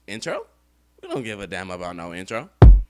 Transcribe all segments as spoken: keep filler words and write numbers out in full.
Intro? We don't give a damn about no intro.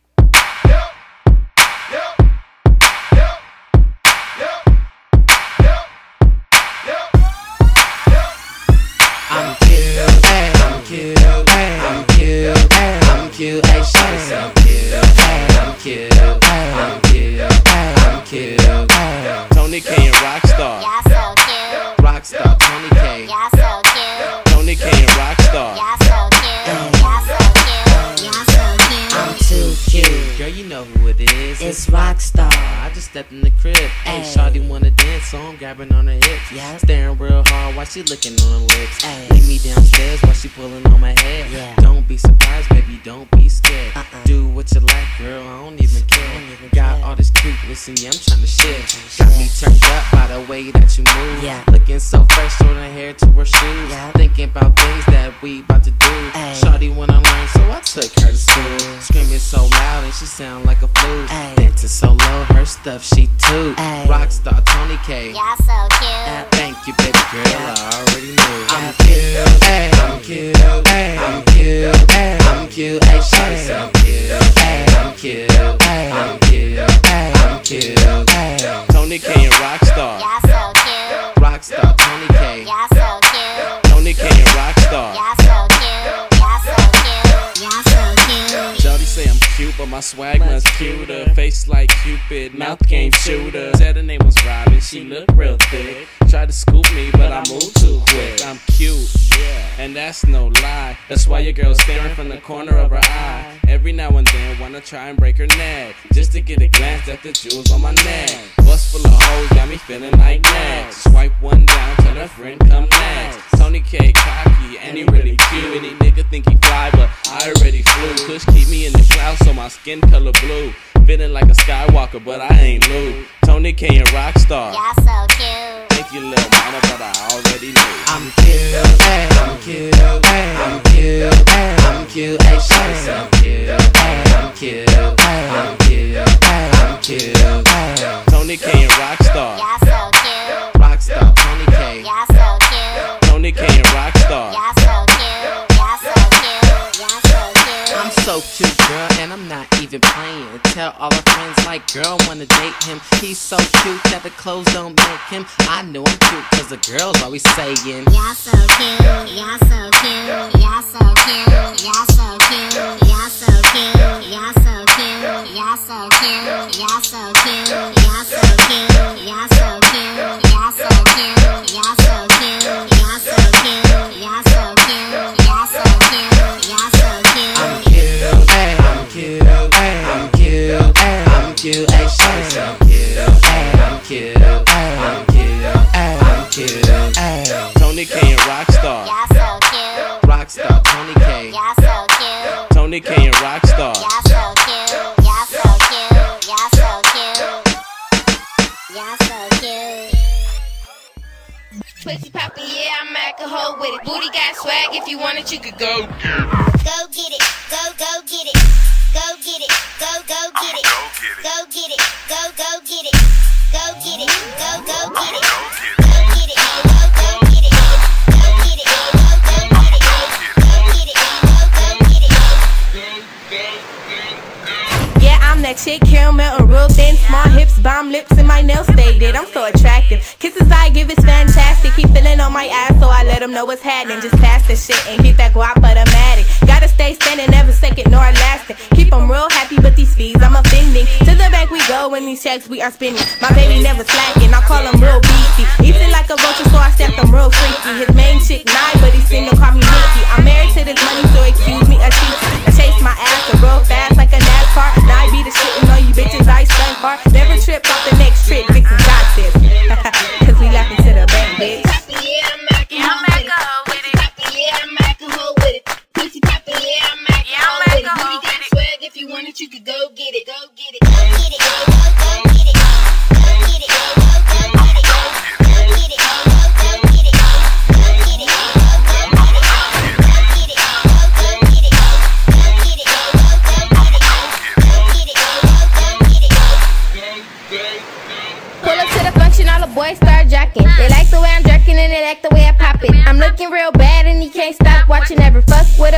I'm cute, hey, I'm cute, hey, I'm cute, hey, I'm cute, hey, shawty so cute, hey, I'm cute, hey, I'm cute, hey, I'm cute, hey. Tony K and Rockstar. Y'all so cute. Rockstar, Tony K. Y'all so cute. Tony K and Rockstar. Y'all so cute. Y'all so cute. Y'all so cute. I'm too cute. Girl, you know who it is. It's Rockstar. I just stepped in the crib. Hey, Ay. shawty wanna dance, so I'm grabbing on her hips. Yeah. Staring real hard while she licking on her lips. Ay. Leave me downstairs while she pulling on my hair. Yeah. Don't be surprised, baby, don't be scared. Uh-uh. Do what you like, girl, I don't even care. don't even Got care. all this cuteness in you, I'm tryna share. tryna Got share. me turned up by the way that you move. Yeah. Looking so fresh from her hair to her shoes. Yeah. Thinking about things that we about to do. Ay. Shawty wanna learn, so I took her to school. Screaming so loud and she sound like a flute. Ay. Dancing so low, her stuff she toot. Ay. Rockstar Tony K. Y'all so cute. Thank you, baby girl, I already knew. I'm Yeah. cute, hey, I'm cute, hey, I'm cute, hey, I'm cute, hey, shawty so cute, hey, I'm cute, hey, I'm cute, hey, I'm cute, hey. Tony K and Rockstar. Y'all so cute. Rockstar Tony K. Y'all so cute. Tony K and Rockstar. Y'all so cute. Y'all so cute. Y'all so cute. Shawty say I'm cute, but my swag much cuter. Face like Cupid, mouth game shooter. Said her name was Robin, she looked real thick. Tried to scoop me, but I moved too quick. I'm cute, yeah, and that's no lie. That's why your girl's staring from the corner of her eye. Every now and then, wanna try and break her neck, just to get a glance at the jewels on my neck. Bust full of hoes, got me feeling like next. Swipe one down, tell her friend come next. Tony K cocky, and he really cute. Any nigga think he fly, but I already flew. Kush keep me in the clouds, so my skin color blue. Feeling like a Skywalker, but I ain't Luke. Tony K and Rockstar. Y'all so cute. Thank you, little mama, but I already knew. I'm cute, hey, I'm cute, hey, I'm cute, hey, I'm cute, hey, shawty so cute, hey, I'm cute, hey, I'm cute, hey, I'm cute, hey. Tony K and Rockstar. Y'all so cute. Rockstar Tony K. Y'all so cute. Tony K and Rockstar. Y'all so cute. Y'all so cute. Y'all so cute. I'm so cute, girl, and I'm not even playing. Tell all our friends, like, girl, wanna date him. He's so cute that the clothes don't make him. I know I'm cute, cause the girls always saying. Y'all so cute. Y'all so cute. Y'all so cute. Y'all so cute. Y'all so cute. Y'all so cute. Y'all so cute. Y'all so cute. Y'all so cute. Y'all so cute. Y'all so cute. Y'all so cute. Y'all so cute. Y'all so cute. Y'all so cute. Y'all so cute. I'm cute, hey, I'm cute, hey, I'm cute, hey, I'm cute, hey, shawty so cute, hey, I'm cute, hey, I'm cute, hey, I'm cute, hey. Tony K and Rockstar. Y'all so cute. Rockstar Tony K. Y'all so cute. Tony K and Rockstar. Y'all so cute. Y'all so cute. Y'all so cute. Y'all so cute. Pussy poppin', yeah, I'm alcohol with it. Booty got swag, if you want it, you could go. Go get it. Go, go get it. Go get it. Go, go get it. Go get it. Go, go get it. Go get it. Go, go get it. Go get it. Go, go get it. Go get it. Go, go get it. Go get it. Go, go get it. Yeah, I'm that chick, caramel and real thin, small hips, bomb lips, and my nails faded. I'm so attractive. Kisses I give is fantastic. Keep feeling on my ass, so I let them know what's happening. Just pass the shit and hit that guap automatic. Gotta stay standing, never second nor lasting. Keep them real happy, but these fees I'm offending. To the back we go when these checks we are spending. My baby never slacking, I call him real beefy. Eating like a vulture, so I step him real freaky. His main chick nine, but he single, call me Nicky. I'm married to this money, so excuse me a cheeky. I chase my ass real fast like a NASCAR. Now I be the shit and all you bitches I stunt hard. Never trip off the next trick, Vixen got this. Cause we laughing to the bank, bitch. Yeah, I'm alcohol with it. Yeah, I'm alcohol with it. Pussy poppin', yeah, I'm alcohol with it. Booty got swag, if you want it, you could go get it. Go get it. Go get it. Go, go get it. Go get it. Go, go get it. Go get it. Go, go get it. Go get it.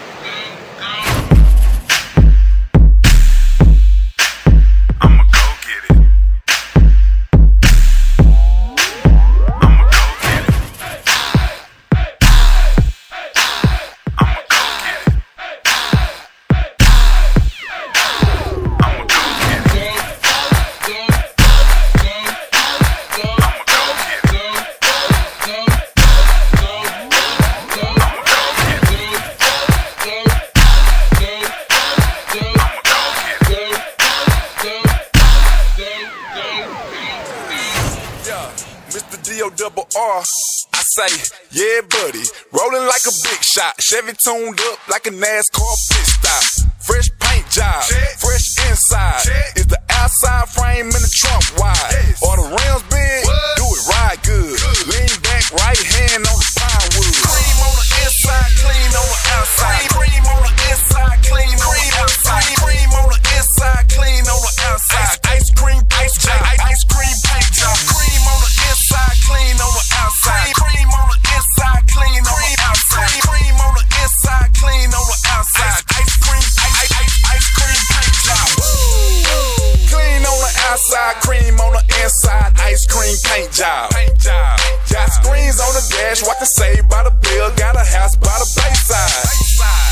Double R, I say, yeah, buddy, rolling like a big shot, Chevy tuned up like a NASCAR pit stop, fresh paint job, check. Fresh inside, check. Is the outside frame in the trunk wide, yes. Or the rims big, what? Do it ride good. good, lean back, right hand on the pine wood, cream on the inside, clean on the outside, cream on the inside, clean on the outside, cream on the inside, clean on the outside, ice cream, ice cream, ice cream paint job, cream on the inside, clean on the outside, cream on the inside, clean on the outside, cream on the inside, clean on the outside, ice cream, ice, ice, ice cream paint job, clean on the outside, cream on the inside, ice cream paint job, paint job. Got screens on the dash, what to say by the bill, got a house by the bayside.